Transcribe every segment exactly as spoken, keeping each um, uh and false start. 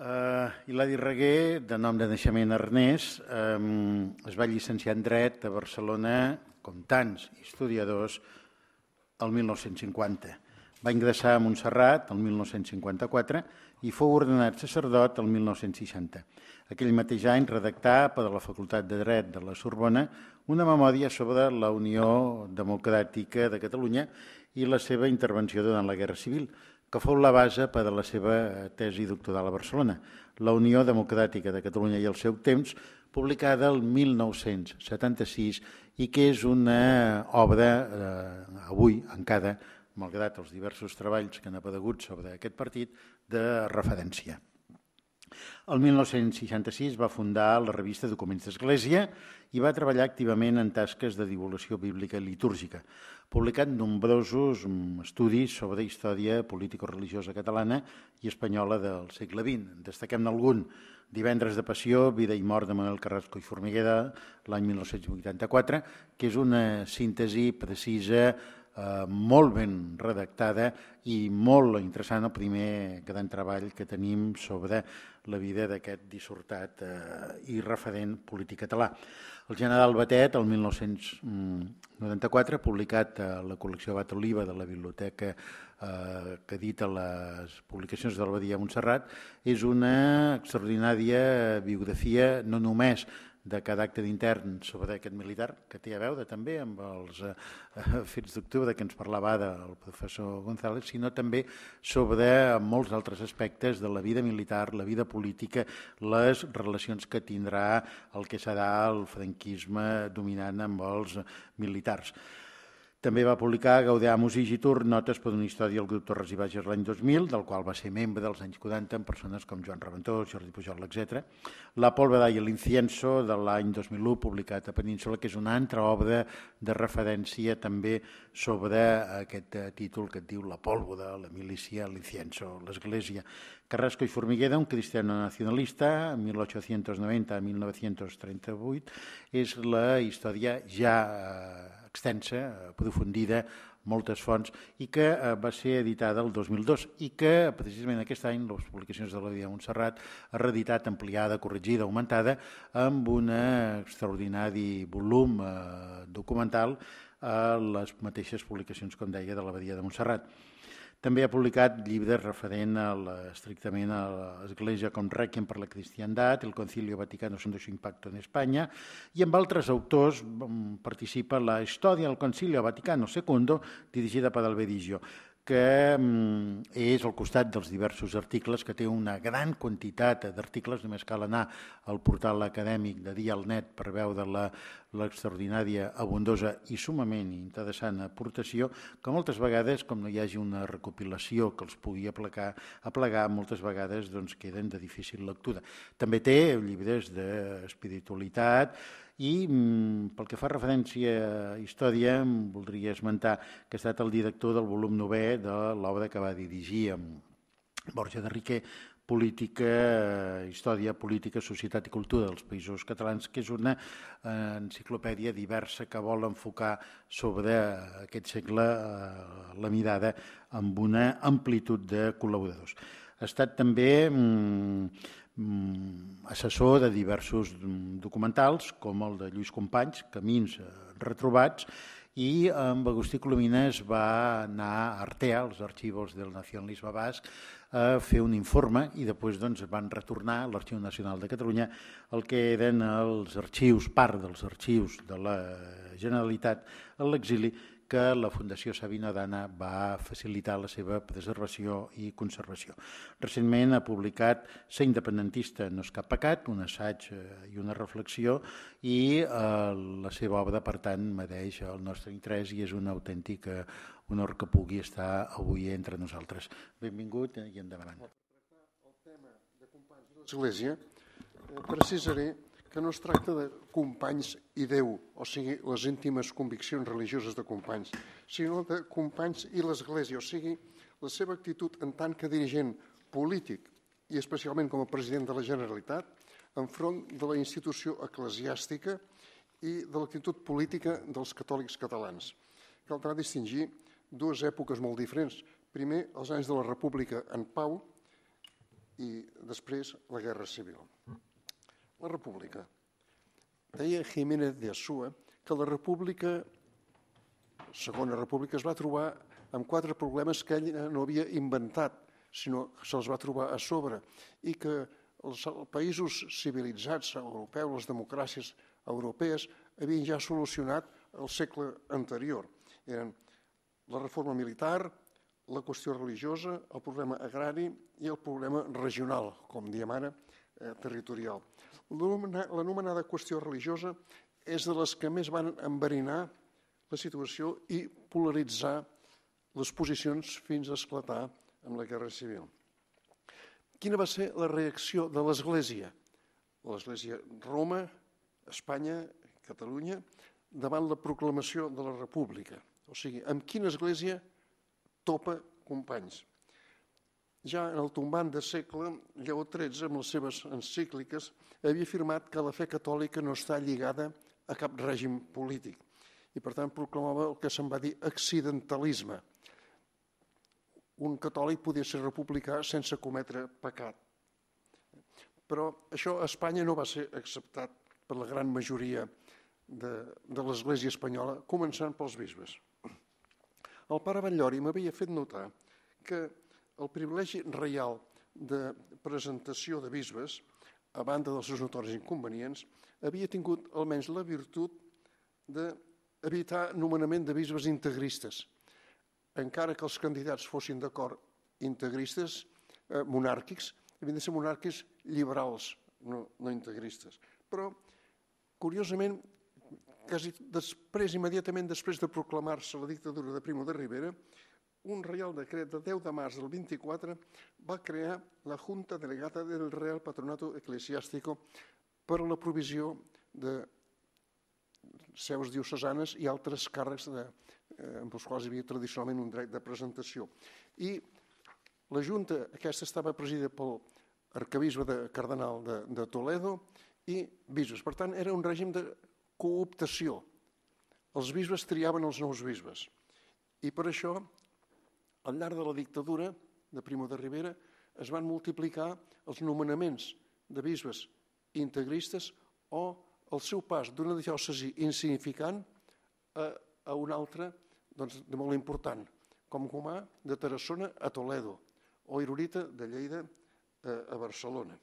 Hilari Reguer, de nom de naixement Ernest, es va llicenciar en Dret a Barcelona, com tants historiadors, el mil nou-cents cinquanta. Va ingressar a Montserrat el mil nou-cents cinquanta-quatre i fou ordenat sacerdot el mil nou-cents seixanta. Aquell mateix any redactà per a la Facultat de Dret de la Sorbona una memòria sobre la Unió Democràtica de Catalunya i la seva intervenció durant la Guerra Civil, que fou la base per a la seva tesi doctoral a Barcelona, la Unió Democràtica de Catalunya i el seu temps, publicada el mil nou-cents setanta-sis i que és una obra, eh, avui encara, malgrat els diversos treballs que han aparegut sobre aquest partit, de referència. El mil nou-cents seixanta-sis va fundar la revista Documents d'Església i va treballar activament en tasques de divulgació bíblica i litúrgica, publicant nombrosos estudis sobre història político-religiosa catalana i espanyola del segle vint. Destaquem algun: Divendres de Passió, Vida i mort de Manuel Carrasco i Formiguera, l'any mil nou-cents vuitanta-quatre, que és una síntesi precisa, eh, molt ben redactada i molt interessant, el primer gran treball que tenim sobre la vida d'aquest dissortat eh, i referent polític català. El general Batet, el mil nou-cents noranta-quatre, publicat a la col·lecció Abat Oliva de la biblioteca eh, que edita les publicacions de l'Abadia de Montserrat, és una extraordinària biografia no només de caràcter intern sobre aquest militar, que té a veure també amb els eh, fets d'octubre que ens parlava ara el professor González, sinó també sobre molts altres aspectes de la vida militar, la vida política, les relacions que tindrà el que serà el franquisme dominant amb els militars. També va publicar Gaudeamus Igitur, notes per una història del grup Torres i Bages l'any dos mil, del qual va ser membre dels anys quaranta amb persones com Joan Reventós, Jordi Pujol, etcètera. La pólvora i l'incienso de l'any dos mil u, publicat a Península, que és una altra obra de referència també sobre aquest títol que et diu La pólvora, la milícia, l'incienso, l'església. Carrasco i Formiguera, un cristiano nacionalista, mil ochocientos noventa a mil novecientos trenta-vuit, és la història ja extensa, aprofundida, moltes fonts, i que va ser editada el dos mil dos i que precisament aquest any les publicacions de l'Abadia de Montserrat ha reeditat, ampliada, corregida, augmentada, amb un extraordinari volum documental a les mateixes publicacions, com deia, de l'Abadia de Montserrat. També ha publicat llibres referent a la, estrictament a l'Església com Requiem per la Cristiandat, el Concilio Vaticano segundo Impacto en Espanya, i amb altres autors participa la Història del Concilio Vaticano segundo, dirigida per Alberigio, que és al costat dels diversos articles, que té una gran quantitat d'articles, només cal anar al portal acadèmic de Dialnet per veure l'extraordinària, abundosa i sumament interessant aportació, que moltes vegades, com no hi hagi una recopilació que els pugui aplegar, aplegar moltes vegades doncs, queden de difícil lectura. També té llibres d'espiritualitat, i pel que fa referència a història, em voldria esmentar que ha estat el director del volum novè de l'obra que va dirigir amb Borja de Riquer, Política, Història, Política, Societat i Cultura dels Països Catalans, que és una enciclopèdia diversa que vol enfocar sobre aquest segle la mirada amb una amplitud de col·laboradors. Ha estat també assessor de diversos documentals, com el de Lluís Companys, Camins retrobats, i amb Agustí Colomines va anar a Artea, als arxivos del nacionalisme basc, a fer un informe i després doncs, van retornar a l'Arxiu Nacional de Catalunya el que eren els arxius, part dels arxius de la Generalitat a l'exili, que la Fundació Sabina Dana va facilitar la seva preservació i conservació. Recentment ha publicat Ser independentista no és cap pecat, un assaig i una reflexió, i la seva obra, per tant, mereix el nostre interès i és un autèntic honor que pugui estar avui entre nosaltres. Benvingut i endavant. Per tractar el tema de companys de l'Església, precisaré que no es tracta de companys i Déu, o sigui, les íntimes conviccions religioses de companys, sinó de companys i l'Església, o sigui, la seva actitud en tant que dirigent polític i especialment com a president de la Generalitat enfront de la institució eclesiàstica i de l'actitud política dels catòlics catalans. Caldrà distingir dues èpoques molt diferents. Primer, els anys de la República en pau i després la Guerra Civil. La República. Deia Jiménez de Azúa que la República, Segona República, es va trobar amb quatre problemes que ell no havia inventat, sinó que se'ls va trobar a sobre, i que els països civilitzats europeus, les democràcies europees, havien ja solucionat el segle anterior. Eren la reforma militar, la qüestió religiosa, el problema agrari i el problema regional, com diem ara, eh, territorial. L'anomenada qüestió religiosa és de les que més van enverinar la situació i polaritzar les posicions fins a esclatar amb la Guerra Civil. Quina va ser la reacció de l'Església? L'Església Roma, Espanya, Catalunya, davant la proclamació de la República. O sigui, amb quina església topa Companys? Ja en el tombant de segle, Lleó tretze, amb les seves encícliques, havia afirmat que la fe catòlica no està lligada a cap règim polític i, per tant, proclamava el que se'n va dir accidentalisme. Un catòlic podia ser republicà sense cometre pecat. Però això a Espanya no va ser acceptat per la gran majoria de, de l'Església espanyola, començant pels bisbes. El pare Batllori m'havia fet notar que el privilegi reial de presentació de bisbes, a banda dels seus notoris inconvenients, havia tingut almenys la virtut d'evitar nomenament de bisbes integristes, encara que els candidats fossin d'acord integristes, eh, monàrquics, havien de ser monàrquics liberals, no, no integristes. Però, curiosament, quasi després, immediatament després de proclamar-se la dictadura de Primo de Rivera, un reial decret de deu de març del vint-i-quatre va crear la Junta Delegada del Real Patronato Eclesiástico per a la provisió de seus diocesanes i altres càrrecs de, eh, amb els quals hi havia tradicionalment un dret de presentació. I la Junta aquesta estava presidida pel arquebisbe de cardenal de, de Toledo i bisbes. Per tant, era un règim de cooptació. Els bisbes triaven els nous bisbes. I per això, al llarg de la dictadura de Primo de Rivera, es van multiplicar els nomenaments de bisbes integristes o el seu pas d'una diòcesi insignificant a, a una altra doncs, de molt important, com Gomà de Tarassona a Toledo o Irurita de Lleida a, a Barcelona.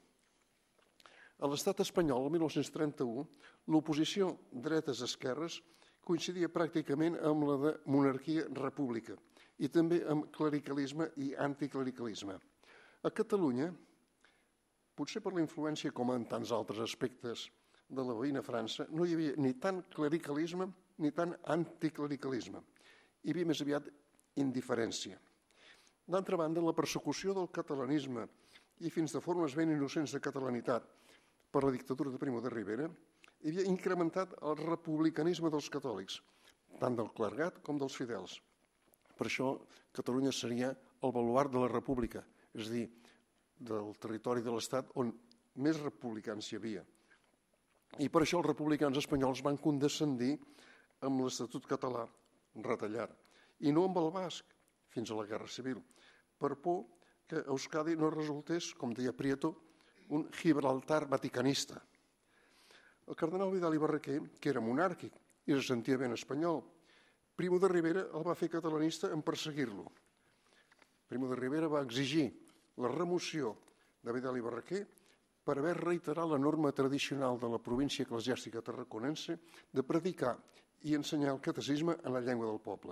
A l'estat espanyol, el mil nou-cents trenta-u, l'oposició dretes-esquerres coincidia pràcticament amb la de monarquia-república i també amb clericalisme i anticlericalisme. A Catalunya, potser per la influència com en tants altres aspectes de la veïna França, no hi havia ni tant clericalisme ni tant anticlericalisme. Hi havia més aviat indiferència. D'altra banda, la persecució del catalanisme i fins de formes ben innocents de catalanitat per la dictadura de Primo de Rivera havia incrementat el republicanisme dels catòlics, tant del clergat com dels fidels. Per això, Catalunya seria el baluard de la república, és a dir, del territori de l'Estat on més republicans hi havia. I per això els republicans espanyols van condescendir amb l'Estatut català retallat, i no amb el basc, fins a la Guerra Civil, per por que Euskadi no resultés, com deia Prieto, un Gibraltar vaticanista. El cardenal Vidal i Barraquer, que era monàrquic i se sentia ben espanyol, Primo de Rivera el va fer catalanista en perseguir-lo. Primo de Rivera va exigir la remoció de Vidal i Barraquer per haver reiterat la norma tradicional de la província eclesiàstica tarraconense de predicar i ensenyar el catecisme en la llengua del poble.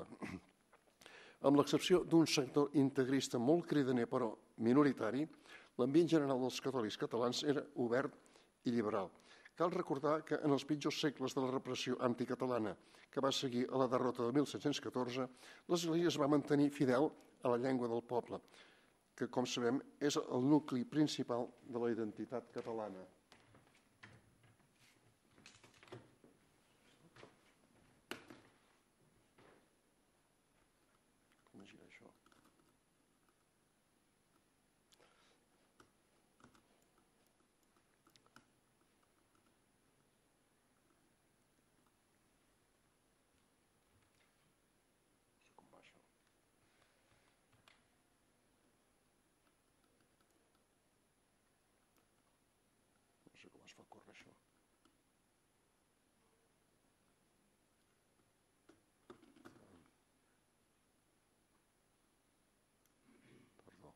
Amb l'excepció d'un sector integrista molt cridaner però minoritari, l'ambient general dels catòlics catalans era obert i liberal. Cal recordar que en els pitjors segles de la repressió anticatalana que va seguir a la derrota de mil set-cents catorze, l'Església es va mantenir fidel a la llengua del poble, que, com sabem, és el nucli principal de la identitat catalana. Com gira això? sé com es fa córrer això. Perdó.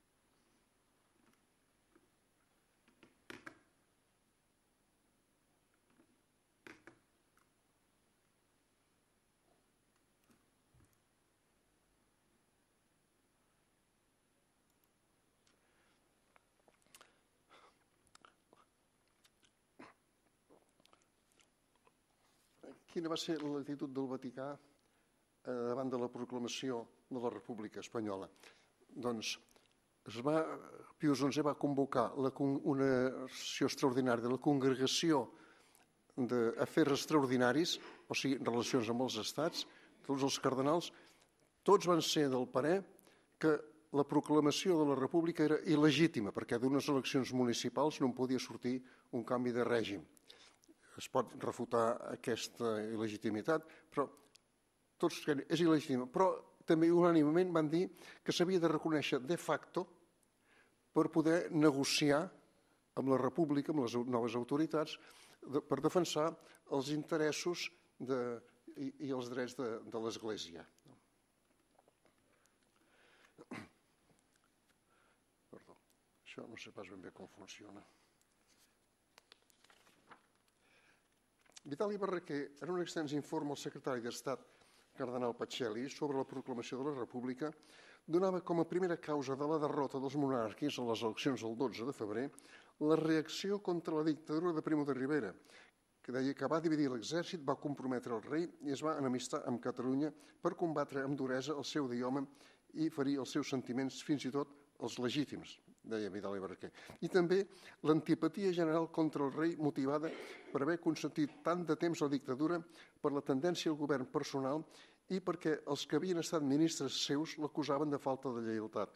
Quina va ser l'actitud del Vaticà davant de la proclamació de la República Espanyola? Doncs es va, Pius onze va convocar la, una sessió extraordinària de la Congregació d'Afers Extraordinaris, o sigui, relacions amb els estats, tots els cardenals, tots van ser del parer que la proclamació de la República era il·legítima, perquè d'unes eleccions municipals no en podia sortir un canvi de règim. Es pot refutar aquesta il·legitimitat, però tots creuen que és il·legítima. Però també unànimement van dir que s'havia de reconèixer de facto per poder negociar amb la República, amb les noves autoritats, per defensar els interessos de, i, i els drets de, de l'Església. Perdó, això no sé pas ben bé com funciona. Vitali Barraquer, en un extens informe al secretari d'Estat, cardenal Pacelli, sobre la proclamació de la República, donava com a primera causa de la derrota dels monàrquics a les eleccions del dotze de febrer la reacció contra la dictadura de Primo de Rivera, que deia que va dividir l'exèrcit, va comprometre el rei i es va enemistar amb Catalunya per combatre amb duresa el seu idioma i ferir els seus sentiments, fins i tot els legítims, deia Vitali Barraquer. I també l'antipatia general contra el rei motivada per haver consentit tant de temps la dictadura, per la tendència al govern personal i perquè els que havien estat ministres seus l'acusaven de falta de lleialtat.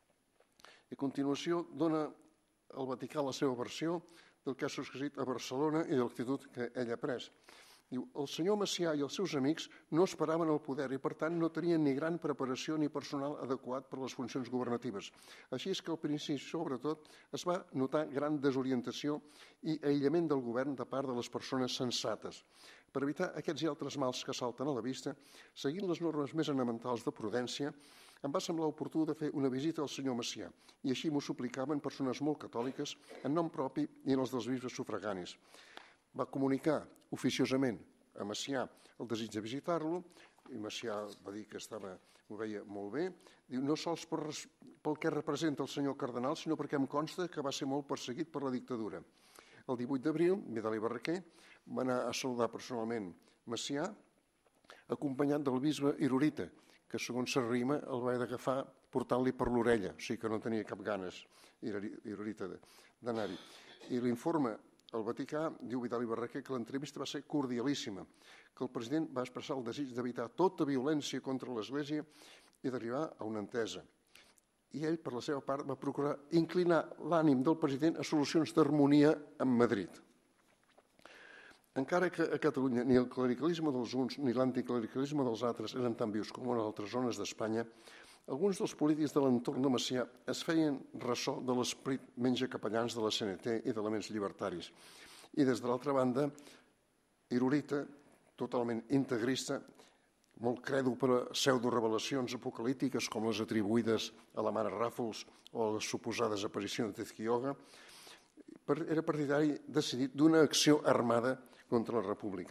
I a continuació dona al Vaticà la seva versió del que ha succeït a Barcelona i de l'actitud que ell ha pres. Diu, el senyor Macià i els seus amics no esperaven el poder i, per tant, no tenien ni gran preparació ni personal adequat per a les funcions governatives. Així és que al principi, sobretot, es va notar gran desorientació i aïllament del govern de part de les persones sensates. Per evitar aquests i altres mals que salten a la vista, seguint les normes més elementals de prudència, em va semblar oportú de fer una visita al senyor Macià i així m'ho suplicaven persones molt catòliques en nom propi i en els dels bisbes sufraganis. Va comunicar oficiosament a Macià el desig de visitar-lo i Macià va dir que estava, ho veia molt bé. Diu, no sols per, pel que representa el senyor cardenal, sinó perquè em consta que va ser molt perseguit per la dictadura. El divuit d'abril, Vitali Barraquer va anar a saludar personalment Macià, acompanyat del bisbe Irurita, que segons s'arrima el va d'agafar portant-li per l'orella, o sigui que no tenia cap ganes Irurita d'anar-hi. I l'informe al Vaticà, diu Vitali Barraquer, que l'entrevista va ser cordialíssima, que el president va expressar el desig d'evitar tota violència contra l'Església i d'arribar a una entesa. I ell, per la seva part, va procurar inclinar l'ànim del president a solucions d'harmonia amb Madrid. Encara que a Catalunya ni el clericalisme dels uns ni l'anticlericalisme dels altres eren tan vius com en altres zones d'Espanya, alguns dels polítics de l'entorn de Macià es feien ressò de l'esperit menja capellans de la C N T i d'elements llibertaris. I des de l'altra banda, Irurita, totalment integrista, molt credo per a pseudo-revelacions apocalíptiques com les atribuïdes a la mare Ràfols o a les suposades aparicions de Tezquioga, era partidari decidit d'una acció armada contra la República.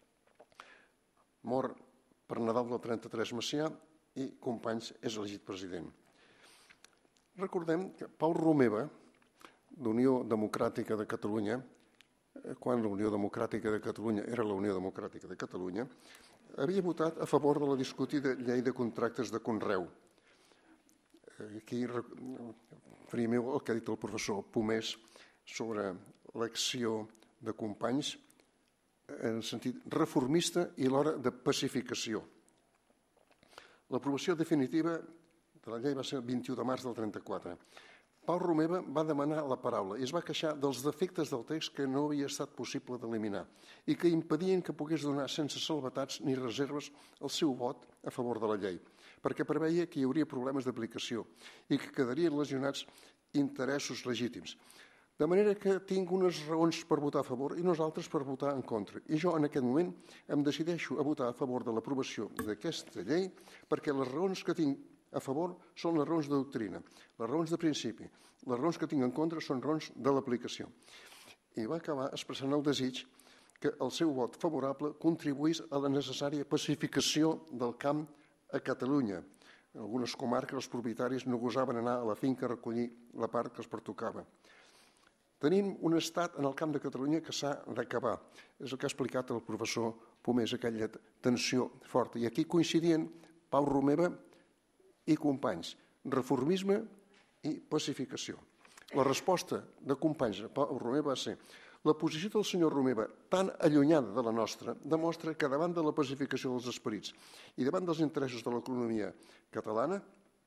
Mor per Nadal del trenta-tres Macià i Companys és elegit president. Recordem que Pau Romeva, d'Unió Democràtica de Catalunya, quan la Unió Democràtica de Catalunya era la Unió Democràtica de Catalunya, havia votat a favor de la discutida llei de contractes de conreu. Aquí faria meu el que ha dit el professor Pomés sobre l'acció de Companys en el sentit reformista i alhora de pacificació. L'aprovació definitiva de la llei va ser el vint-i-u de març del trenta-quatre. Pau Romeva va demanar la paraula i es va queixar dels defectes del text que no havia estat possible d'eliminar i que impedien que pogués donar sense salvetats ni reserves el seu vot a favor de la llei, perquè preveia que hi hauria problemes d'aplicació i que quedarien lesionats interessos legítims. De manera que tinc unes raons per votar a favor i nosaltres per votar en contra. I jo en aquest moment em decideixo a votar a favor de l'aprovació d'aquesta llei perquè les raons que tinc a favor són les raons de doctrina, les raons de principi. Les raons que tinc en contra són raons de l'aplicació. I va acabar expressant el desig que el seu vot favorable contribuís a la necessària pacificació del camp a Catalunya. En algunes comarques els propietaris no gosaven anar a la finca a recollir la part que els pertocava. Tenim un estat en el camp de Catalunya que s'ha d'acabar. És el que ha explicat el professor Pomés, aquella tensió forta. I aquí coincidien Pau Romeva i Companys, reformisme i pacificació. La resposta de Companys a Pau Romeva va ser: la posició del senyor Romeva, tan allunyada de la nostra, demostra que davant de la pacificació dels esperits i davant dels interessos de l'economia catalana,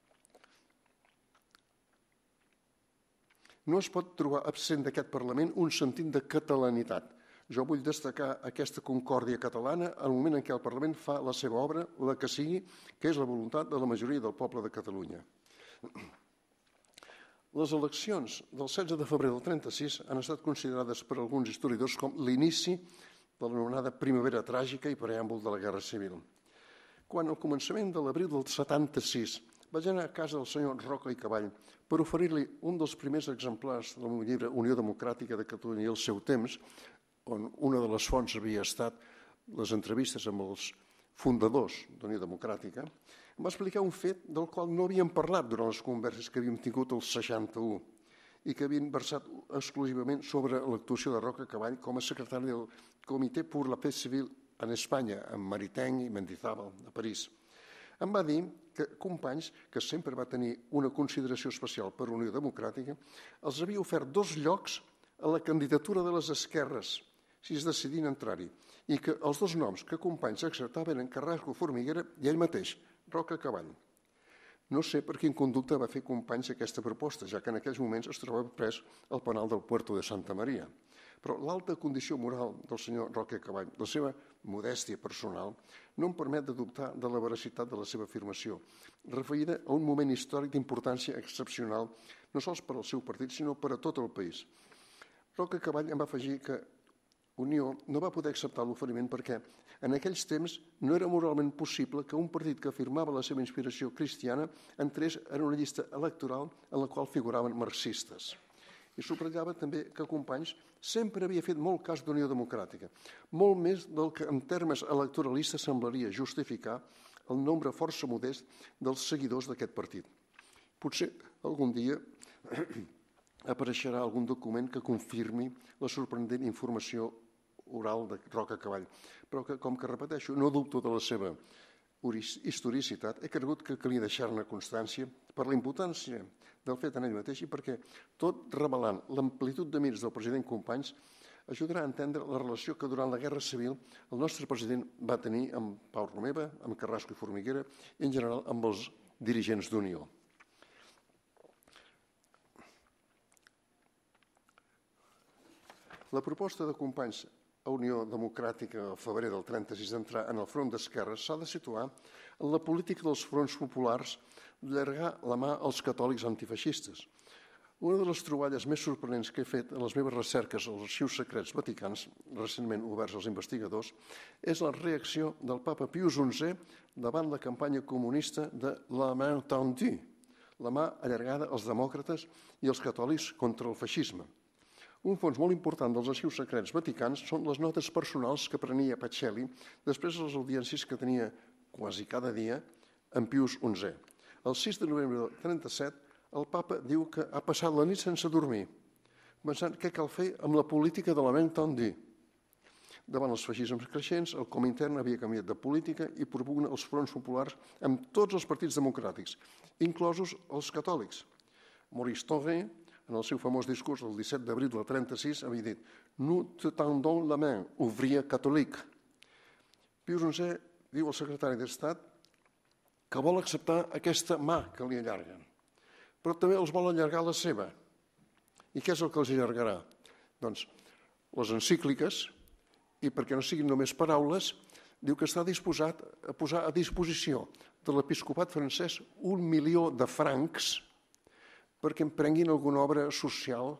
no es pot trobar absent d'aquest Parlament un sentit de catalanitat. Jo vull destacar aquesta concòrdia catalana en el moment en què el Parlament fa la seva obra, la que sigui, que és la voluntat de la majoria del poble de Catalunya. Les eleccions del setze de febrer del trenta-sis han estat considerades per alguns historiadors com l'inici de l'anomenada primavera tràgica i preàmbul de la Guerra Civil. Quan al començament de l'abril del setanta-sis vaig anar a casa del senyor Roca i Cavall per oferir-li un dels primers exemplars del meu llibre Unió Democràtica de Catalunya i el seu temps, on una de les fonts havia estat les entrevistes amb els fundadors d'Unió Democràtica, em va explicar un fet del qual no havíem parlat durant les converses que havíem tingut el seixanta-u i que havien versat exclusivament sobre l'actuació de Roca Cavall com a secretari del Comitè pour la Paix Civil en Espanya, amb Maritain i Mendizábal, a París. Em va dir que Companys, que sempre va tenir una consideració especial per Unió Democràtica, els havia ofert dos llocs a la candidatura de les esquerres, si es decidien entrar-hi, i que els dos noms que Companys acceptaven eren Carrasco Formiguera i ell mateix, Roca Cavall. No sé per quin conducte va fer Companys aquesta proposta, ja que en aquells moments es trobava pres al penal del Puerto de Santa Maria. Però l'alta condició moral del senyor Roca Cavall, la seva modèstia personal, no em permet de dubtar de la veracitat de la seva afirmació, referida a un moment històric d'importància excepcional, no sols per al seu partit, sinó per a tot el país. Roca Cavall em va afegir que Unió no va poder acceptar l'oferiment perquè en aquells temps no era moralment possible que un partit que afirmava la seva inspiració cristiana entrés en una llista electoral en la qual figuraven marxistes. I subratllava també que Companys sempre havia fet molt cas d'Unió Democràtica, molt més del que en termes electoralistes semblaria justificar el nombre força modest dels seguidors d'aquest partit. Potser algun dia apareixerà algun document que confirmi la sorprenent informació oral de Roca Cavall, però que, com que repeteixo, no dubto de la seva historicitat, he cregut que calia deixar-ne constància per la importància del fet en ell mateix i perquè, tot revelant l'amplitud de mires del president Companys, ajudarà a entendre la relació que durant la Guerra Civil el nostre president va tenir amb Pau Romeva, amb Carrasco i Formiguera i, en general, amb els dirigents d'Unió. La proposta de Companys a Unió Democràtica al febrer del trenta-sis d'entrar en el front d'esquerres s'ha de situar en la política dels fronts populars d'allargar la mà als catòlics antifeixistes. Una de les troballes més sorprenents que he fet en les meves recerques als arxius secrets vaticans, recentment oberts als investigadors, és la reacció del papa Pius onzè davant la campanya comunista de la main tendue, la mà allargada als demòcrates i als catòlics contra el feixisme. Un fons molt important dels arxius secrets vaticans són les notes personals que prenia Pacelli després de les audiències que tenia quasi cada dia amb Pius onzè. El sis de novembre del trenta-set, el papa diu que ha passat la nit sense dormir, pensant què cal fer amb la política de la main tendue. Davant els feixismes creixents, el Comintern havia canviat de política i propugna els fronts populars amb tots els partits democràtics, inclosos els catòlics. Maurice Thoré, en el seu famós discurs del disset d'abril del trenta-sis, havia dit «Nous te tendons la main, ouvrier catholique». Pius onzè diu al secretari d'Estat que vol acceptar aquesta mà que li allarguen, però també els vol allargar la seva. I què és el que els allargarà? Doncs les encícliques, i perquè no siguin només paraules, diu que està disposat a posar a disposició de l'episcopat francès un milió de francs perquè emprenguin alguna obra social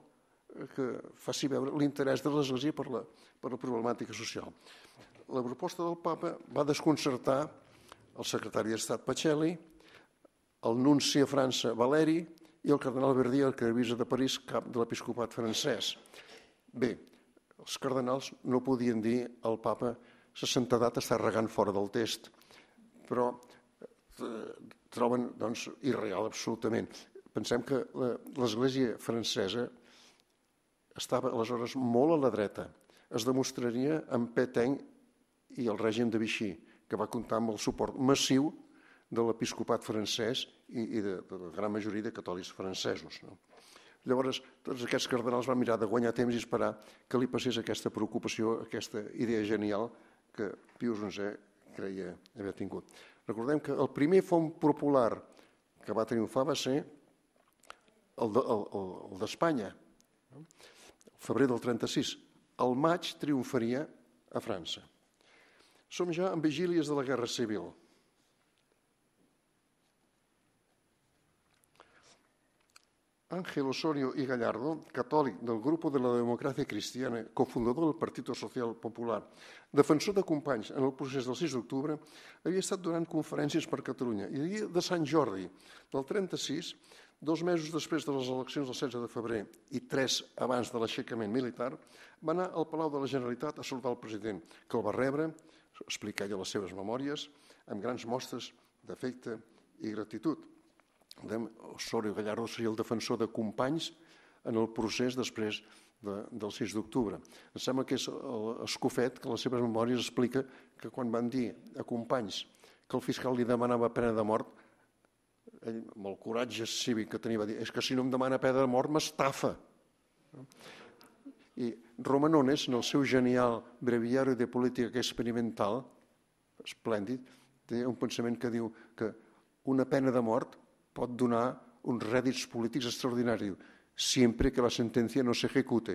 que faci veure l'interès de l'Església per la, per la problemàtica social. La proposta del papa va desconcertar el secretari d'Estat Pacelli, el nunci a França Valeri i el cardenal Verdier, arquebisbe de París, cap de l'episcopat francès. Bé, els cardenals no podien dir al papa la santedat està regant fora del test, però troben doncs, irreal absolutament. Pensem que l'Església francesa estava aleshores molt a la dreta. Es demostraria amb Pétain i el règim de Vichy, que va comptar amb el suport massiu de l'episcopat francès i de la gran majoria de catòlics francesos. Llavors, tots aquests cardenals van mirar de guanyar temps i esperar que li passés aquesta preocupació, aquesta idea genial que Pius onzè creia haver tingut. Recordem que el primer font popular que va triomfar va ser el d'Espanya, el febrer del trenta-sis. El maig triomfaria a França. Som ja en vigílies de la Guerra Civil. Ángel Osorio y Gallardo, catòlic del Grupo de la Democràcia Cristiana, cofundador del Partit Social Popular, defensor de Companys en el procés del sis d'octubre, havia estat donant conferències per Catalunya. I el dia de Sant Jordi del trenta-sis, dos mesos després de les eleccions del setze de febrer i tres abans de l'aixecament militar, va anar al Palau de la Generalitat a saludar el president, que el va rebre, explicar ella les seves memòries, amb grans mostres d'afecte i gratitud. Osorio Gallardo seria el defensor de Companys en el procés després del sis d'octubre. Em sembla que és Escofet que en les seves memòries explica que quan van dir a Companys que el fiscal li demanava pena de mort, ell, amb el coratge cívic que tenia, va dir, és que si no em demana pena de mort m'estafa. I Romanones, en el seu genial Breviario de Política Experimental, esplèndid, té un pensament que diu que una pena de mort pot donar uns rèdits polítics extraordinaris, sempre que la sentència no s'execute.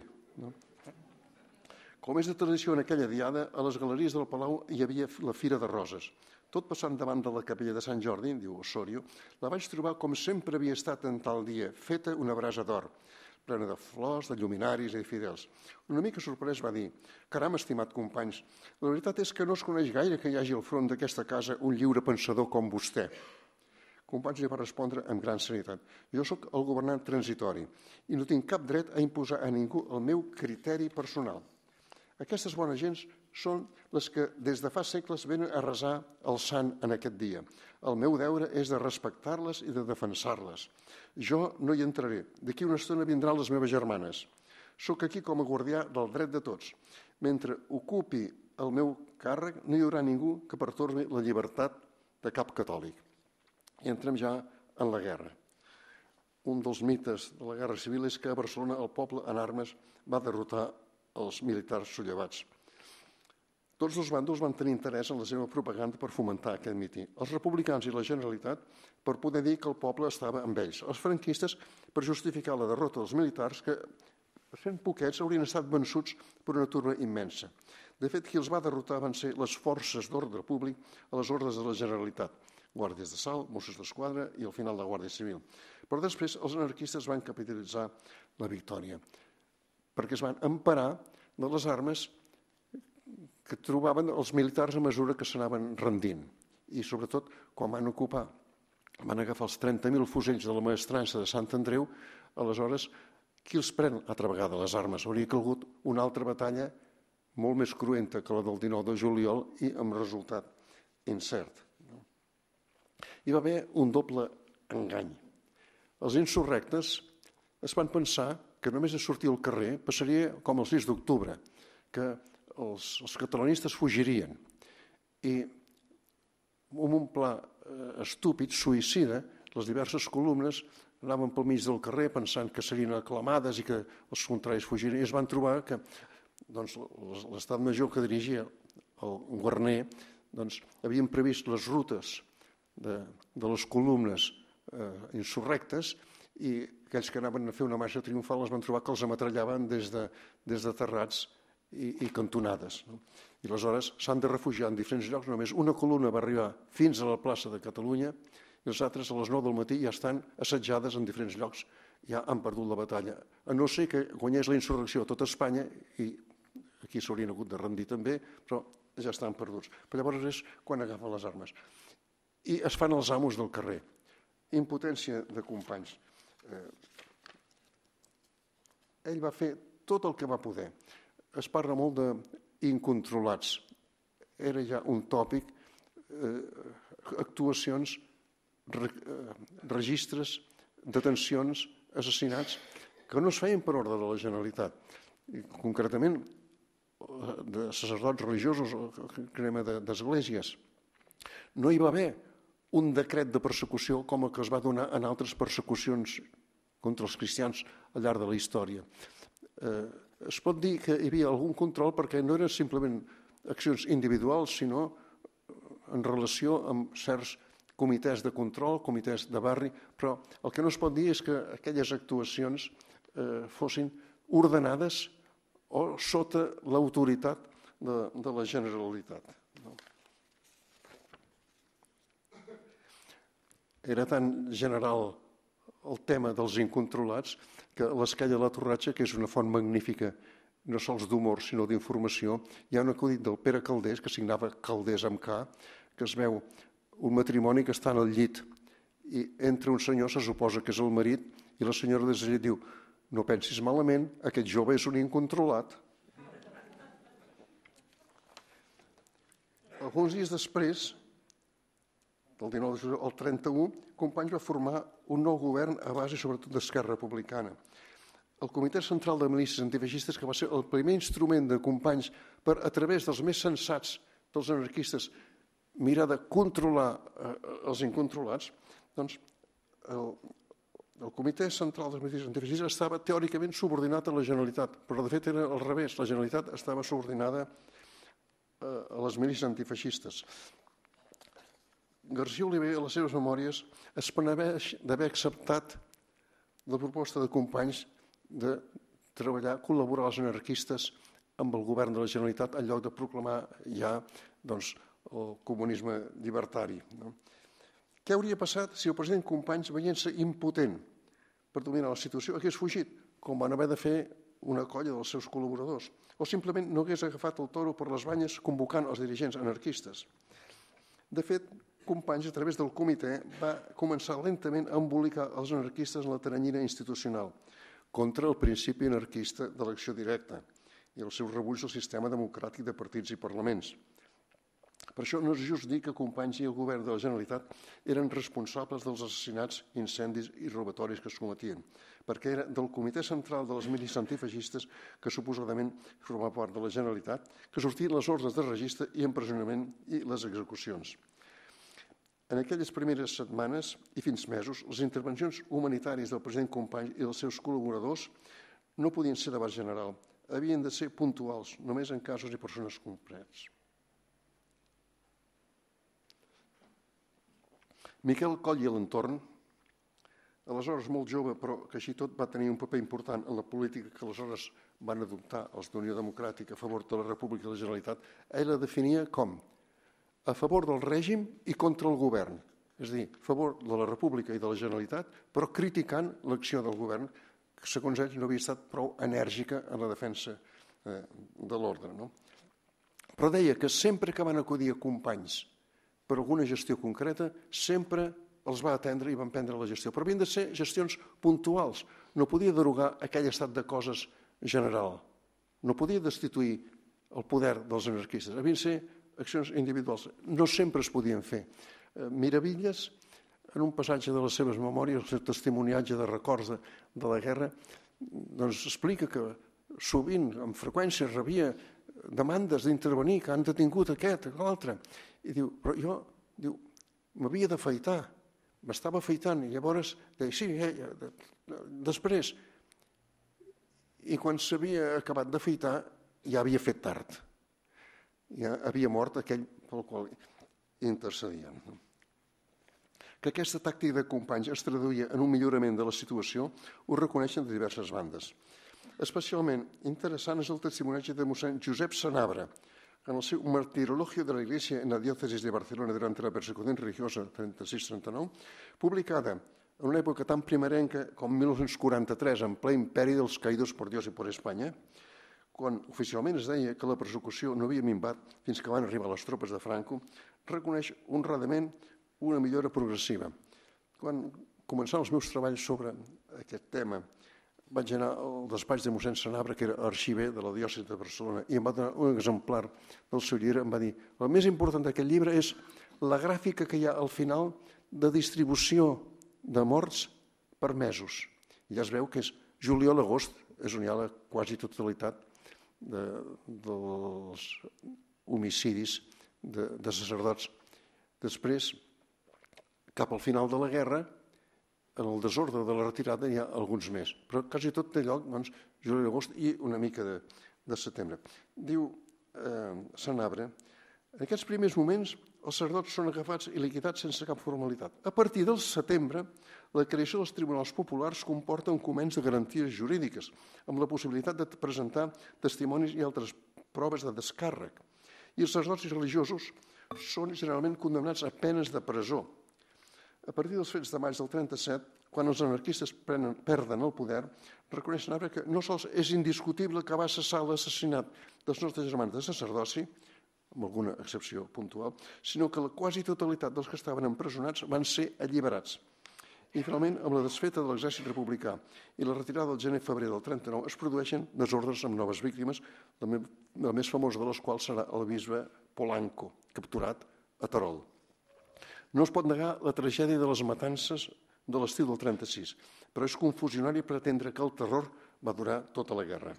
Com és de tradició en aquella diada, a les galeries del Palau hi havia la Fira de Roses. Tot passant davant de la capella de Sant Jordi, diu Osorio, la vaig trobar com sempre havia estat en tal dia, feta una brasa d'or, plena de flors, de lluminaris i de fidels. Una mica sorprès va dir, caram, estimat companys, la veritat és que no es coneix gaire que hi hagi al front d'aquesta casa un lliure pensador com vostè. Companys li va respondre amb gran serenitat. Jo sóc el governant transitori i no tinc cap dret a imposar a ningú el meu criteri personal. Aquestes bones gens són les que des de fa segles venen a resar el sant en aquest dia. El meu deure és de respectar-les i de defensar-les. Jo no hi entraré. D'aquí una estona vindran les meves germanes. Soc aquí com a guardià del dret de tots. Mentre ocupi el meu càrrec, no hi haurà ningú que pertorbi la llibertat de cap catòlic. I entrem ja en la guerra. Un dels mites de la Guerra Civil és que a Barcelona el poble en armes va derrotar els militars sollevats. Tots dos bàndols van tenir interès en la seva propaganda per fomentar aquest mití. Els republicans i la Generalitat per poder dir que el poble estava amb ells. Els franquistes per justificar la derrota dels militars que, sent poquets, haurien estat vençuts per una turba immensa. De fet, qui els va derrotar van ser les forces d'ordre públic a les ordres de la Generalitat. Guàrdies de Salt, Mossos d'Esquadra i al final la Guàrdia Civil. Però després els anarquistes van capitalitzar la victòria, perquè es van emparar de les armes que trobaven els militars a mesura que s'anaven rendint. I sobretot, quan van ocupar, van agafar els trenta mil fusells de la Maestrança de Sant Andreu, aleshores, qui els pren altra vegada les armes? Hauria calgut una altra batalla molt més cruenta que la del dinou de juliol i amb resultat incert. Hi va haver un doble engany. Els insurrectes es van pensar que només a sortir al carrer passaria com el sis d'octubre, que els, els catalanistes fugirien. I amb un pla eh, estúpid, suïcida, les diverses columnes anaven pel mig del carrer pensant que serien aclamades i que els contraris fugirien. I es van trobar que doncs, l'estat major que dirigia el Guarner doncs, havien previst les rutes de, de les columnes eh, insurrectes i aquells que anaven a fer una marxa triomfal es van trobar que els ametrellaven des de, des de terrats i, i cantonades. No? I aleshores s'han de refugiar en diferents llocs. Només una columna va arribar fins a la plaça de Catalunya i les altres a les nou del matí ja estan assetjades en diferents llocs ja han perdut la batalla. A no ser que guanyés la insurrecció a tota Espanya, i aquí s'haurien hagut de rendir també, però ja estan perduts. Però llavors és quan agafen les armes. I es fan els amos del carrer. Impotència de companys. Ell va fer tot el que va poder. Es parla molt d'incontrolats. Era ja un tòpic, actuacions, registres, detencions, assassinats, que no es feien per ordre de la Generalitat. Concretament, de sacerdots religiosos, crema d'esglésies. No hi va haver un decret de persecució com el que es va donar en altres persecucions contra els cristians al llarg de la història. Es pot dir que hi havia algun control perquè no eren simplement accions individuals, sinó en relació amb certs comitès de control, comitès de barri, però el que no es pot dir és que aquelles actuacions fossin ordenades o sota l'autoritat de la Generalitat. Era tan general el tema dels incontrolats que l'Esquella de la Torratxa, que és una font magnífica no sols d'humor sinó d'informació, hi ha un acudit del Pere Calders, que signava Calders amb K, que es veu un matrimoni que està en el llit i entra un senyor, se suposa que és el marit, i la senyora des del llit diu: no pensis malament, aquest jove és un incontrolat. Alguns dies després, del dinou de juliol al trenta-u, Companys va formar un nou govern a base sobretot d'Esquerra Republicana. El Comitè Central de Milícies Antifeixistes, que va ser el primer instrument de Companys per, a través dels més sensats dels anarquistes, mirar de controlar els incontrolats, doncs el, el Comitè Central de Milícies Antifeixistes estava teòricament subordinat a la Generalitat, però de fet era al revés, la Generalitat estava subordinada a les milícies antifeixistes. García Oliver, a les seves memòries, es penedeix d'haver acceptat la proposta de Companys de treballar, col·laborar els anarquistes amb el govern de la Generalitat en lloc de proclamar ja doncs, el comunisme llibertari. No? Què hauria passat si el president Companys, veient-se impotent per dominar la situació, hagués fugit, com van haver de fer una colla dels seus col·laboradors, o simplement no hagués agafat el toro per les banyes convocant els dirigents anarquistes? De fet, Companys, a través del comitè, va començar lentament a embolicar els anarquistes en la teranyina institucional contra el principi anarquista de l'acció directa i els seus rebuig al sistema democràtic de partits i parlaments. Per això no és just dir que Companys i el govern de la Generalitat eren responsables dels assassinats, incendis i robatoris que es cometien, perquè era del Comitè Central de les Milícies Antifeixistes, que suposadament formava part de la Generalitat, que sortien les ordres de registre i empresonament i les execucions. En aquelles primeres setmanes i fins mesos, les intervencions humanitàries del president Companys i dels seus col·laboradors no podien ser d'abast general, havien de ser puntuals, només en casos i persones concrets. Miquel Coll i l'entorn, aleshores molt jove, però que així tot va tenir un paper important en la política que aleshores van adoptar els d'Unió Democràtica a favor de la República i la Generalitat, ell la definia com a favor del règim i contra el govern, és a dir, a favor de la República i de la Generalitat, però criticant l'acció del govern, que segons ells no havia estat prou enèrgica en la defensa de l'ordre. Però deia que sempre que van acudir a Companys per alguna gestió concreta, sempre els va atendre i van prendre la gestió. Però havien de ser gestions puntuals. No podia derogar aquell estat de coses general. No podia destituir el poder dels anarquistes. Havien de ser accions individuals. No sempre es podien fer. Miravilles, en un passatge de les seves memòries, el seu testimoniatge de records de, de la guerra, doncs explica que sovint, amb freqüència, rebia demandes d'intervenir, que han detingut aquest, l'altre. I diu, però jo, diu, m'havia d'afaitar, m'estava afaitant, i llavors deia, sí, eh, després. I quan s'havia acabat d'afaitar, ja havia fet tard. Ja havia mort aquell pel qual intercedien. Que aquesta tàctica de Companys es traduïa en un millorament de la situació ho reconeixen de diverses bandes. Especialment interessant és el testimoniatge de mossèn Josep Sanabra, en el seu Martirologio de la Iglesia en la diòcesis de Barcelona durant la persecució religiosa trenta-sis trenta-nou, publicada en una època tan primerenca com mil nou-cents quaranta-tres, en ple imperi dels caídos por Dios i por Espanya, quan oficialment es deia que la persecució no havia minvat fins que van arribar les tropes de Franco, reconeix honradament una millora progressiva. Quan començant els meus treballs sobre aquest tema, vaig anar al despatx de mossèn Sanabra, que era arxiver de la diòcesi de Barcelona, i em va donar un exemplar del seu llibre. Em va dir, el més important d'aquest llibre és la gràfica que hi ha al final de distribució de morts per mesos. I ja es veu que és juliol a agost, és on hi ha la quasi totalitat de, dels homicidis de, de sacerdots. Després, cap al final de la guerra, en el desordre de la retirada hi ha alguns més, però quasi tot té lloc, doncs, juliol i agost i una mica de, de setembre. Diu eh, Sanabra, en aquests primers moments els sacerdots són agafats i liquidats sense cap formalitat. A partir del setembre, la creació dels tribunals populars comporta un començ de garanties jurídiques, amb la possibilitat de presentar testimonis i altres proves de descàrrec. I els sacerdots i religiosos són generalment condemnats a penes de presó. A partir dels fets de maig del trenta-set, quan els anarquistes prenen, perden el poder, reconeix Sanabra que no sols és indiscutible que va cessar l'assassinat dels nostres germans de sacerdoci, amb alguna excepció puntual, sinó que la quasi totalitat dels que estaven empresonats van ser alliberats. I finalment, amb la desfeta de l'exèrcit republicà i la retirada del gener-febrer del trenta-nou, es produeixen desordres amb noves víctimes, la més famosa de les quals serà el bisbe Polanco, capturat a Terol. No es pot negar la tragèdia de les matances de l'estiu del trenta-sis, però és confusionari pretendre que el terror va durar tota la guerra.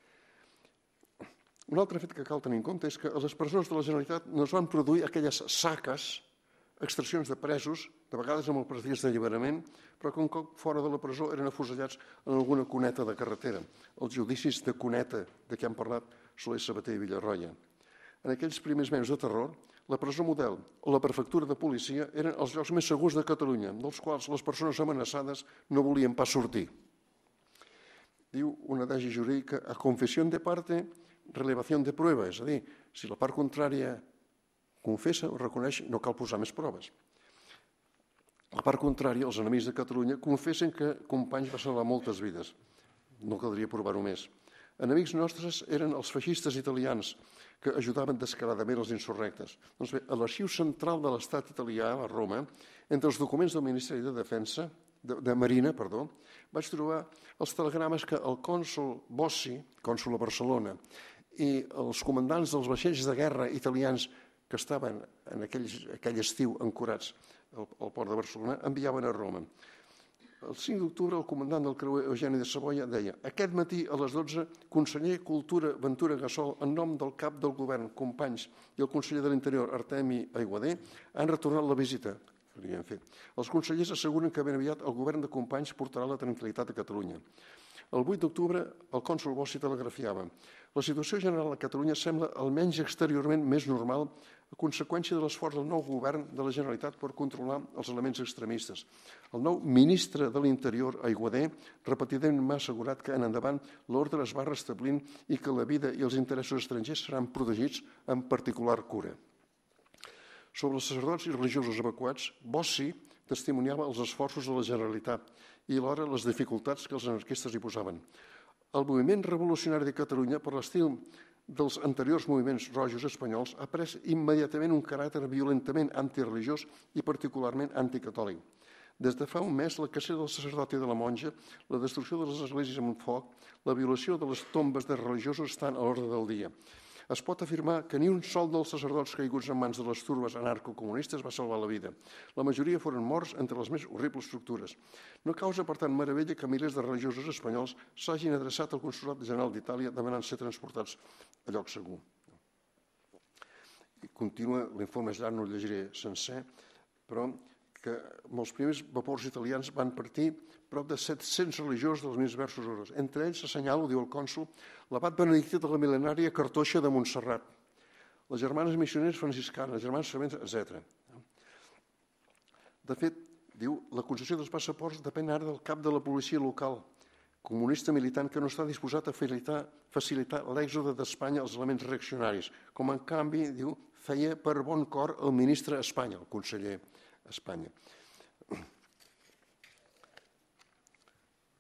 Un altre fet que cal tenir en compte és que a les presons de la Generalitat no es van produir aquelles saques, extraccions de presos, de vegades amb el pretexte d'alliberament, però que un cop fora de la presó eren afusellats en alguna cuneta de carretera. Els judicis de cuneta de què han parlat Soler Sabater i Villarroya. En aquells primers mesos de terror, la presó model o la prefectura de policia eren els llocs més segurs de Catalunya, dels quals les persones amenaçades no volien pas sortir. Diu una adagi jurídica, a confessió de parte, relevació de prueba, és a dir, si la part contrària confessa o reconeix, no cal posar més proves. La part contrària, els enemics de Catalunya, confessen que Companys va salvar moltes vides. No caldria provar-ho més. Enemics nostres eren els feixistes italians, que ajudaven descaradament els insurrectes. Doncs bé, a l'Arxiu Central de l'Estat Italià, a Roma, entre els documents del Ministeri de Defensa, de, de Marina, perdó, vaig trobar els telegrames que el cònsol Bossi, cònsol a Barcelona, i els comandants dels vaixells de guerra italians que estaven en aquell, aquell estiu ancorats al, al port de Barcelona, enviaven a Roma. El cinc d'octubre, el comandant del creuer Eugeni de Savoia deia: aquest matí a les dotze, conseller Cultura Ventura Gassol, en nom del cap del govern, Companys, i el conseller de l'Interior, Artemi Aiguader, han retornat la visita que li han fet. Els consellers asseguren que ben aviat el govern de Companys portarà la tranquil·litat a Catalunya. El vuit d'octubre, el cònsol Bossi telegrafiava: la situació general a Catalunya sembla almenys exteriorment més normal a conseqüència de l'esforç del nou govern de la Generalitat per controlar els elements extremistes. El nou ministre de l'Interior, Aiguader, repetidament m'ha assegurat que en endavant l'ordre es va restablint i que la vida i els interessos estrangers seran protegits amb particular cura. Sobre els sacerdots i religiosos evacuats, Bossi testimoniava els esforços de la Generalitat i alhora les dificultats que els anarquistes hi posaven. El moviment revolucionari de Catalunya, per l'estil dels anteriors moviments rojos espanyols, ha pres immediatament un caràcter violentament antireligiós i particularment anticatòlic. Des de fa un mes, la cacera del sacerdot i de la monja, la destrucció de les esglésies amb foc, la violació de les tombes de religiosos estan a l'ordre del dia. Es pot afirmar que ni un sol dels sacerdots caiguts en mans de les turbes anarcocomunistes va salvar la vida. La majoria foren morts entre les més horribles estructures. No causa, per tant, meravella que milers de religiosos espanyols s'hagin adreçat al Consolat General d'Itàlia demanant ser transportats a lloc segur. I continua, l'informe és llarg, no el llegiré sencer, però que els primers vapors italians van partir prop de set-cents religiosos dels més diversos ordres. Entre ells s'assenyala, diu el cònsol, l'abat benedictí de la mil·lenària Cartoixa de Montserrat, les germanes missioneres franciscanes, les germanes sabents, etcètera. De fet, diu, la concessió dels passaports depèn ara del cap de la policia local, comunista militant que no està disposat a facilitar, facilitar l'èxode d'Espanya als elements reaccionaris, com en canvi, diu, feia per bon cor el ministre a Espanya, el conseller a Espanya.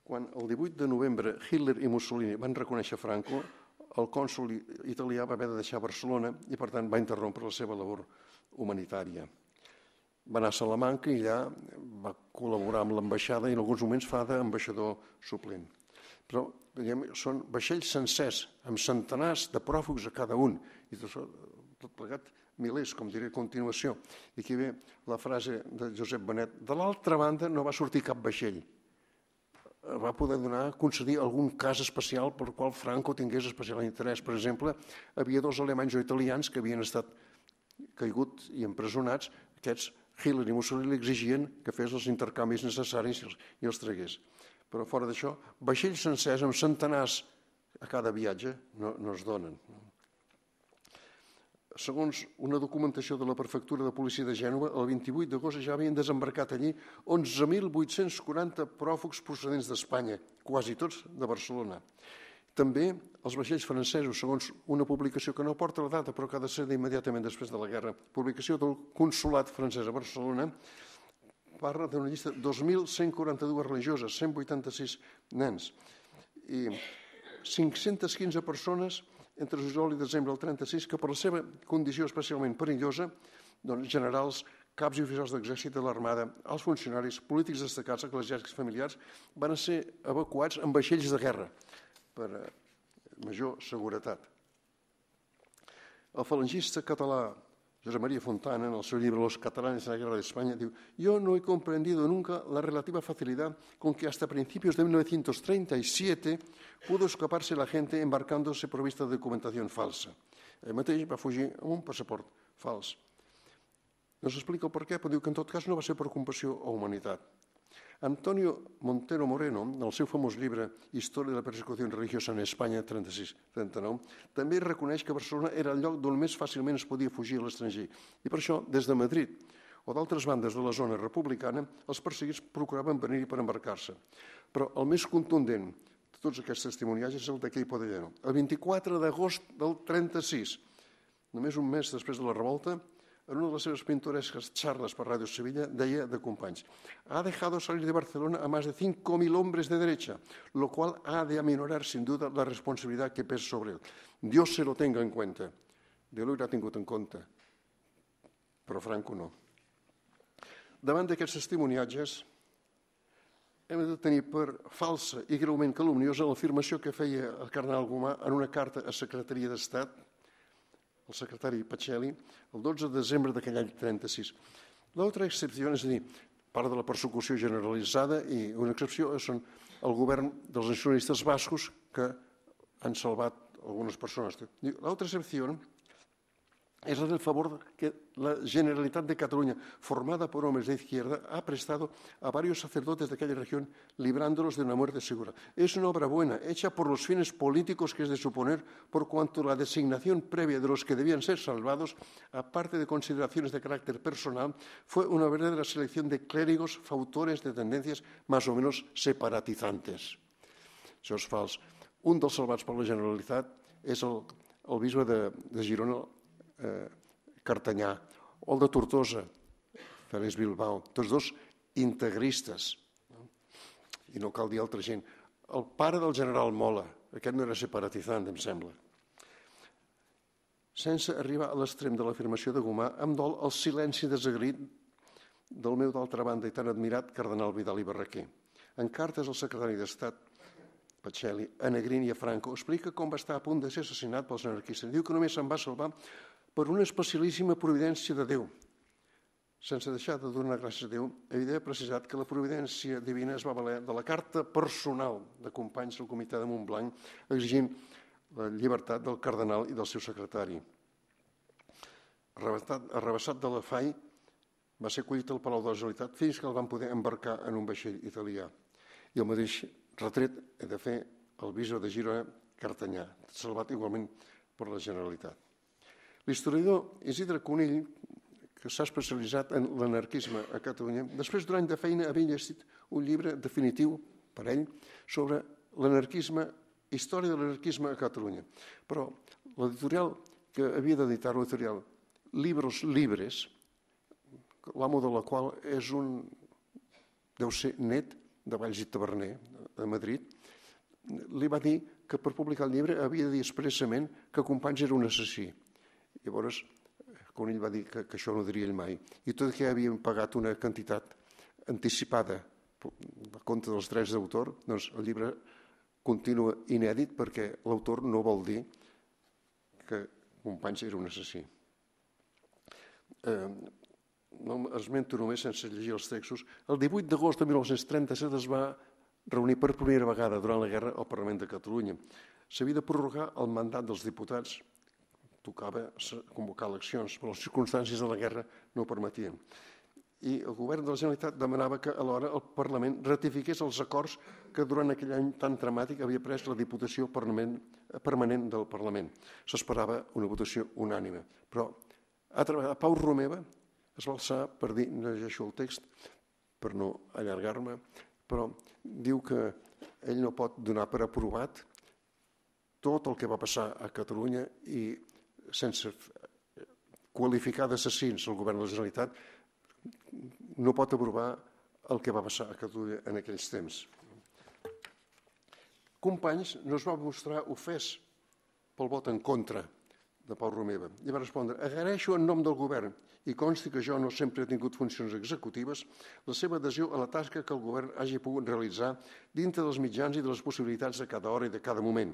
quan el divuit de novembre Hitler i Mussolini van reconèixer Franco, el cònsol italià va haver de deixar Barcelona i, per tant, va interrompre la seva labor humanitària. Va anar a Salamanca i allà va col·laborar amb l'ambaixada i en alguns moments fa d'ambaixador suplent. Però diguem, són vaixells sencers, amb centenars de pròfugs a cada un, i tot plegat milers, com diré a continuació. I aquí ve la frase de Josep Benet: de l'altra banda no va sortir cap vaixell. Va poder donar, concedir algun cas especial per qual Franco tingués especial interès. Per exemple, aviadors alemanys o italians que havien estat caigut i empresonats, aquests Hitler i Mussolini li exigien que fes els intercanvis necessaris i els tragués. Però fora d'això, vaixells sencers amb centenars a cada viatge no, no es donen. Segons una documentació de la Prefectura de Policia de Gènova, el vint-i-vuit d'agost ja havien desembarcat allí onze mil vuit-cents quaranta pròfugs procedents d'Espanya, quasi tots de Barcelona. També els vaixells francesos, segons una publicació que no porta la data, però que ha de ser immediatament després de la guerra, publicació del Consolat francès a Barcelona, parla d'una llista de dos mil cent quaranta-dues religioses, cent vuitanta-sis nens i cinc-centes quinze persones entre juliol i desembre del trenta-sis que per la seva condició especialment perillosa, doncs, generals, caps i oficials d'exèrcit de l'Armada, els funcionaris, polítics destacats, eclesiàstics familiars, van ser evacuats en vaixells de guerra per a major seguretat. El falangista català José María Fontana, en el seu llibre Los catalanes en la guerra de España, diu: yo no he comprendido nunca la relativa facilidad con que hasta principios de mil novecientos treinta y siete pudo escaparse la gente embarcándose provista de documentación falsa. Ell mateix va fugir amb un passaport fals. No s'explica el per què, però diu que en tot cas no va ser per compassió o humanitat. Antonio Montero Moreno, en el seu famós llibre Història de la persecució religiosa en Espanya, trenta-sis trenta-nou, també reconeix que Barcelona era el lloc d'on més fàcilment es podia fugir a l'estranger. I per això, des de Madrid o d'altres bandes de la zona republicana, els perseguits procuraven venir-hi per embarcar-se. Però el més contundent de tots aquests testimoniatges és el d'aquell Podellano. El vint-i-quatre d'agost del trenta-sis, només un mes després de la revolta, en una de les seves pintoresques charlas per Radio Sevilla, deia de companys: ha dejado salir de Barcelona a más de cinco mil hombres de derecha, lo cual ha de aminorar sin duda la responsabilidad que pesa sobre él. Dios se lo tenga en cuenta. Déu l'haurà tingut en compte, però Franco no. Davant d'aquests testimoniatges, hem de tenir per falsa i greument calumniosa l'afirmació que feia el cardenal Gomà en una carta a Secretaria d'Estat, el secretari Pacelli, el dotze de desembre d'aquell any trenta-sis. L'altra excepció, és a dir, part de la persecució generalitzada, i una excepció són el govern dels nacionalistes bascos que han salvat algunes persones. L'altra excepció es la del favor que la Generalitat de Cataluña, formada por hombres de izquierda, ha prestado a varios sacerdotes de aquella región, librándolos de una muerte segura. Es una obra buena, hecha por los fines políticos que es de suponer, por cuanto la designación previa de los que debían ser salvados, aparte de consideraciones de carácter personal, fue una verdadera selección de clérigos fautores de tendencias más o menos separatizantes. Això és fals. Un dels salvats per la Generalitat és el, el bisbe de, de Girona, Eh, Cartanyà, o el de Tortosa, Félix Bilbao, tots dos integristes, no? I no cal dir altra gent. El pare del general Mola, aquest no era separatizant, em sembla. Sense arribar a l'extrem de l'afirmació de Gomà, em dol el silenci desagraït del meu d'altra banda i tan admirat cardenal Vidal i Barraquer. En cartes al secretari d'Estat, Pacelli, a Negrín i a Franco, explica com va estar a punt de ser assassinat pels anarquistes. Diu que només se'n va salvar per una especialíssima providència de Déu. Sense deixar de donar gràcies a Déu, havia precisat que la providència divina es va valer de la carta personal de companys del comitè de Montblanc exigint la llibertat del cardenal i del seu secretari. Arrabassat de la fai, va ser acollit al Palau de la Generalitat fins que el van poder embarcar en un vaixell italià. I el mateix retret he de fer el bisbe de Girona, Cartanyà, salvat igualment per la Generalitat. L'historiador Isidre Conill, que s'ha especialitzat en l'anarquisme a Catalunya, després d'un any de feina havia llegit un llibre definitiu per ell sobre l'anarquisme, història de l'anarquisme a Catalunya. Però l'editorial que havia d'editar, l'editorial Libros Libres, l'amo de la qual és un, deu ser net de Valls i Taverner, de Madrid, li va dir que per publicar el llibre havia de dir expressament que Companys era un assassí. Llavors, Conill va dir que, que això no ho diria ell mai. I tot i que havien pagat una quantitat anticipada a compte dels drets d'autor, doncs el llibre continua inèdit perquè l'autor no vol dir que Companys era un assassí. Eh, no esmento només sense llegir els textos. El divuit d'agost de mil nou-cents trenta-set es va reunir per primera vegada durant la guerra al Parlament de Catalunya. S'havia de prorrogar el mandat dels diputats, tocava convocar eleccions, però les circumstàncies de la guerra no ho permetien. I el govern de la Generalitat demanava que alhora el Parlament ratifiqués els acords que durant aquell any tan dramàtic havia pres la Diputació Permanent del Parlament. S'esperava una votació unànime. Però, altra vegada, Pau Romeva es va alçar per dir, no llegeixo el text per no allargar-me, però diu que ell no pot donar per aprovat tot el que va passar a Catalunya i sense qualificar d'assassins el govern de la Generalitat no pot aprovar el que va passar a Catalunya en aquells temps. Companys no es va mostrar ofès pel vot en contra de Pau Romeva i va respondre: agraeixo en nom del govern i consti que jo no sempre he tingut funcions executives la seva adhesió a la tasca que el govern hagi pogut realitzar dintre dels mitjans i de les possibilitats de cada hora i de cada moment.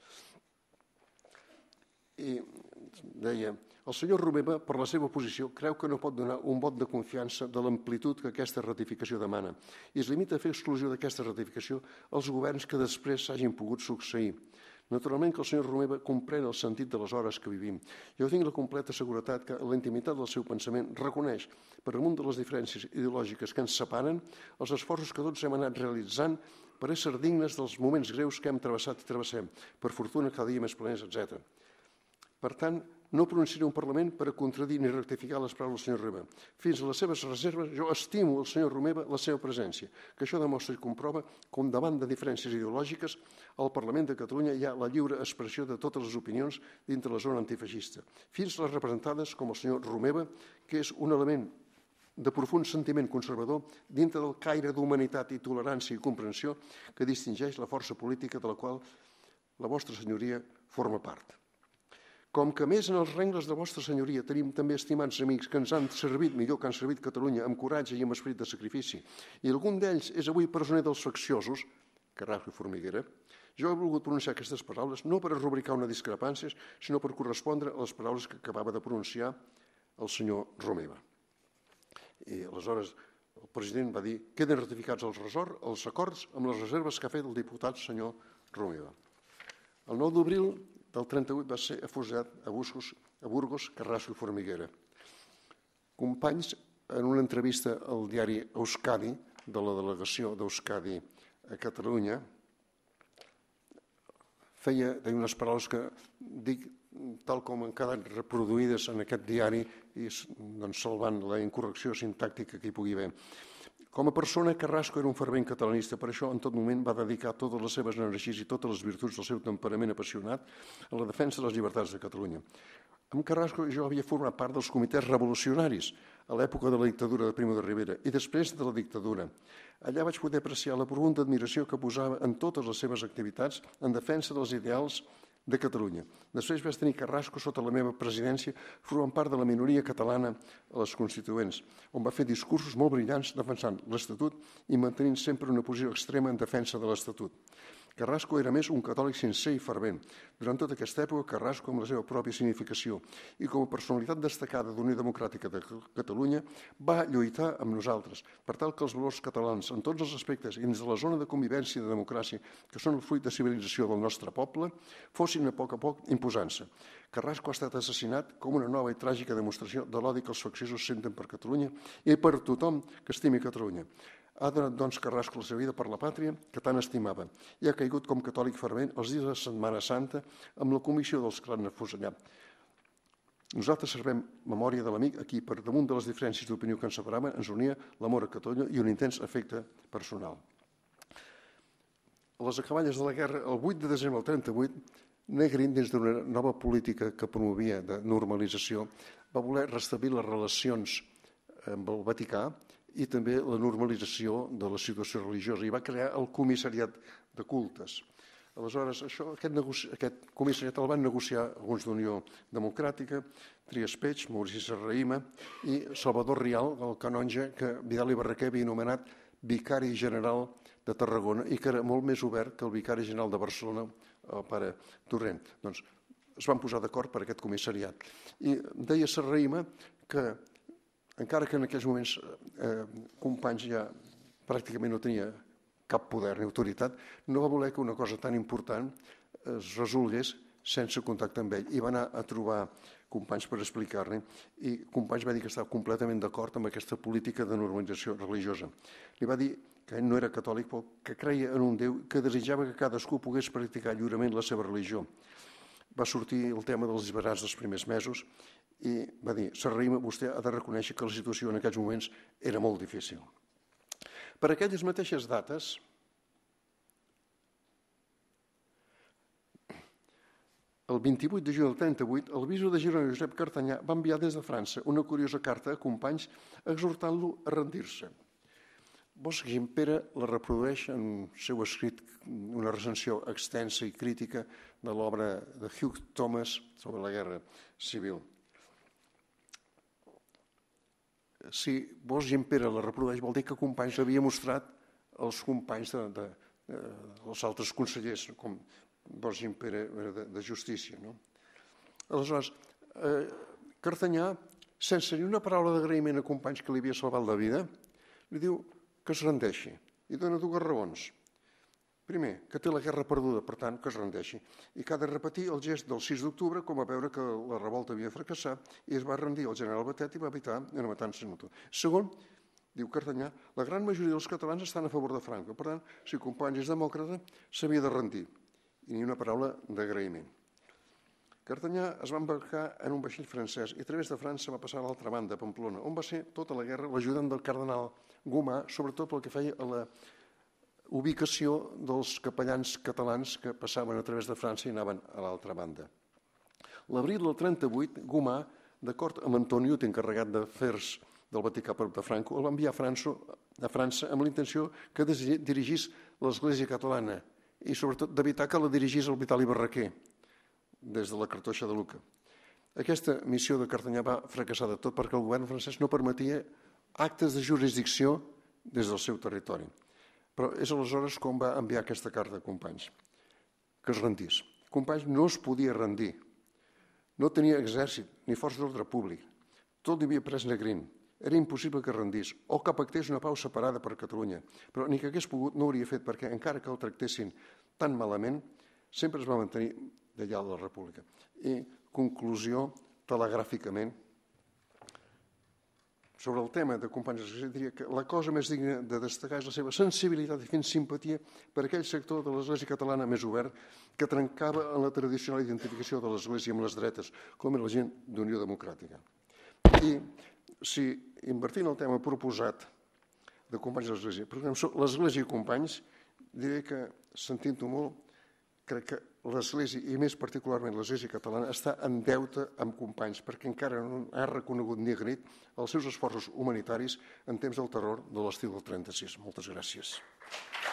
I deia: el senyor Romeva, per la seva posició, creu que no pot donar un vot de confiança de l'amplitud que aquesta ratificació demana i es limita a fer exclusió d'aquesta ratificació als governs que després s'hagin pogut succeir. Naturalment que el senyor Romeva comprèn el sentit de les hores que vivim. Jo tinc la completa seguretat que la intimitat del seu pensament reconeix, per damunt de les diferències ideològiques que ens separen, els esforços que tots hem anat realitzant per ésser dignes dels moments greus que hem travessat i travessem, per fortuna cada dia més plens, etcètera. Per tant, no pronunciaré un Parlament per a contradir ni rectificar les paraules del senyor Romeva. Fins a les seves reserves, jo estimo al senyor Romeva la seva presència, que això demostra i comprova com davant de diferències ideològiques al Parlament de Catalunya hi ha la lliure expressió de totes les opinions dintre la zona antifeixista, fins a les representades com el senyor Romeva, que és un element de profund sentiment conservador dintre del caire d'humanitat i tolerància i comprensió que distingeix la força política de la qual la vostra senyoria forma part. Com que més en els rengles de vostra senyoria tenim també estimats amics que ens han servit millor que han servit Catalunya amb coratge i amb esperit de sacrifici, i algun d'ells és avui presoner dels facciosos, Carrasco i Formiguera, jo he volgut pronunciar aquestes paraules no per a rubricar una discrepància, sinó per correspondre a les paraules que acabava de pronunciar el senyor Romeva. I aleshores el president va dir: queden ratificats els, resort, els acords amb les reserves que ha fet el diputat senyor Romeva. El nou d'abril del trenta-vuit va ser afusellat a Burgos, a Burgos, Carrasco i Formiguera. Companys, en una entrevista al diari Euskadi, de la delegació d'Euskadi a Catalunya, feia unes paraules que dic tal com han quedat reproduïdes en aquest diari i doncs, salvant la incorrecció sintàctica que hi pugui haver. Com a persona, Carrasco era un fervent catalanista, per això en tot moment va dedicar totes les seves energies i totes les virtuts del seu temperament apassionat a la defensa de les llibertats de Catalunya. Amb Carrasco jo havia format part dels comitès revolucionaris a l'època de la dictadura de Primo de Rivera i després de la dictadura. Allà vaig poder apreciar la profunda admiració que posava en totes les seves activitats en defensa dels ideals de Catalunya. Després vaig tenir Carrasco sota la meva presidència formant part de la minoria catalana a les Constituents, on va fer discursos molt brillants defensant l'Estatut i mantenint sempre una posició extrema en defensa de l'Estatut. Carrasco era més un catòlic sincer i fervent. Durant tota aquesta època, Carrasco, amb la seva pròpia significació i com a personalitat destacada d'Unió Democràtica de Catalunya, va lluitar amb nosaltres per tal que els valors catalans, en tots els aspectes i dins de la zona de convivència i de democràcia, que són el fruit de civilització del nostre poble, fossin a poc a poc imposant-se. Carrasco ha estat assassinat com una nova i tràgica demostració de l'odi que els facciosos senten per Catalunya i per tothom que estimi Catalunya. Ha donat, doncs, Carrasco la seva vida per la pàtria que tant estimava i ha caigut com catòlic fervent els dies de Setmana Santa amb la comissió dels que l'han afusellat. Nosaltres servem memòria de l'amic a qui, per damunt de les diferències d'opinió que ens separaven, ens unia l'amor a Catalunya i un intens afecte personal. A les acaballes de la guerra, el vuit de desembre del trenta-vuit, Negrin, dins d'una nova política que promovia de normalització, va voler restablir les relacions amb el Vaticà i també la normalització de la situació religiosa, i va crear el comissariat de cultes. Aleshores, això, aquest, negoci... aquest comissariat el van negociar alguns d'Unió Democràtica, Trias Peig, Maurici Serrahima i Salvador Rial, el canonge que Vidal i Barraquer havia anomenat vicari general de Tarragona i que era molt més obert que el vicari general de Barcelona, el pare Torrent. Doncs es van posar d'acord per aquest comissariat. I deia Serrahima que, encara que en aquells moments eh, Companys ja pràcticament no tenia cap poder ni autoritat, no va voler que una cosa tan important es resolgués sense contacte amb ell. I va anar a trobar Companys per explicar-li, i Companys va dir que estava completament d'acord amb aquesta política de normalització religiosa. Li va dir que ell no era catòlic, però que creia en un Déu, que desitjava que cadascú pogués practicar lliurement la seva religió. Va sortir el tema dels liberats dels primers mesos i va dir: Serrahima, vostè ha de reconèixer que la situació en aquests moments era molt difícil. Per aquelles mateixes dates, el vint-i-vuit de juny del trenta-vuit, el bisbe de Girona, Josep Cartanyà, va enviar des de França una curiosa carta a Companys exhortant-lo a rendir-se. Bosch Gimpera la reprodueix en un seu escrit, una recensió extensa i crítica de l'obra de Hugh Thomas sobre la guerra civil. Si Bosch Gimpera la reprodueix, vol dir que Companys havia mostrat als companys de, de, de, dels altres consellers, com Bosch Gimpera de, de Justícia. No? Aleshores, eh, Cartanyà, sense ni una paraula d'agraïment a Companys que li havia salvat la vida, li diu que es rendeixi, i dona dues raons. Primer, que té la guerra perduda, per tant, que es rendeixi, i que ha de repetir el gest del sis d'octubre, com a veure que la revolta havia fracassat, i es va rendir al general Batet i va evitar una matança mutua. Segon, diu Cartanyà, la gran majoria dels catalans estan a favor de Franco, per tant, si Companys és demòcrata, s'havia de rendir, i ni una paraula d'agraïment. Cartanyà es va embarcar en un vaixell francès i a través de França va passar a l'altra banda, a Pamplona, on va ser tota la guerra l'ajudant del cardenal Gomà, sobretot pel que feia a la ubicació dels capellans catalans que passaven a través de França i anaven a l'altra banda. L'abril del trenta-vuit, Gomà, d'acord amb Antoni Ut, encarregat d'afers del Vaticà per de Franco, el va enviar a França, a França amb la intenció que dirigís l'Església catalana i sobretot d'evitar que la dirigís el Vitali Barraquer, des de la cartoixa de Luca. Aquesta missió de Cartanyà va fracassar de tot perquè el govern francès no permetia actes de jurisdicció des del seu territori. Però és aleshores com va enviar aquesta carta a Companys, que es rendís. Companys no es podia rendir, no tenia exèrcit ni força d'ordre públic, tot li havia pres Negrín, era impossible que rendís o que pactés una pau separada per Catalunya, però ni que hagués pogut no ho hauria fet perquè encara que el tractessin tan malament, sempre es va mantenir d'allà a la República. I conclusió, telegràficament, sobre el tema de Companys, diria que la cosa més digna de destacar és la seva sensibilitat i fins simpatia per aquell sector de l'Església catalana més obert que trencava en la tradicional identificació de l'Església amb les dretes, com era la gent d'Unió Democràtica. I si invertint el tema proposat de Companys de l'Església, l'Església i Companys, diré que, sentint-ho molt, crec que l'Església, i més particularment l'Església catalana, està en deute amb Companys, perquè encara no ha reconegut ni agraït els seus esforços humanitaris en temps del terror de l'estiu del trenta-sis. Moltes gràcies.